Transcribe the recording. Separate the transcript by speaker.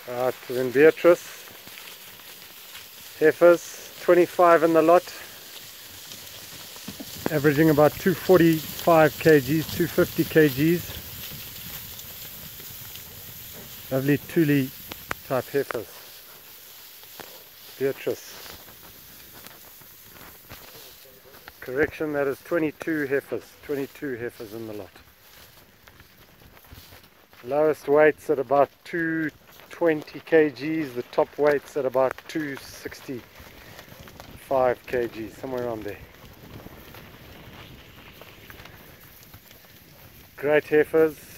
Speaker 1: Right, then Beatrice, Heifers, 25 in the lot, averaging about 245 kgs, 250 kgs. Lovely Thule type Heifers. Beatrice. Correction, that is 22 Heifers, 22 Heifers in the lot. Lowest weights at about 220 kgs, the top weights at about 265 kgs, somewhere around there. Great Heifers.